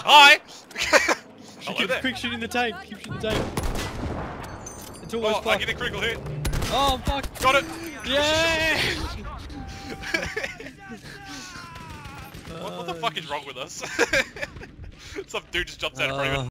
Hi! Keep quick shooting the tank. Keep shooting the tank. It's always I get a critical hit. Oh fuck! Got it! Yeah! What the fuck is wrong with us? Some dude just jumps out in front of you.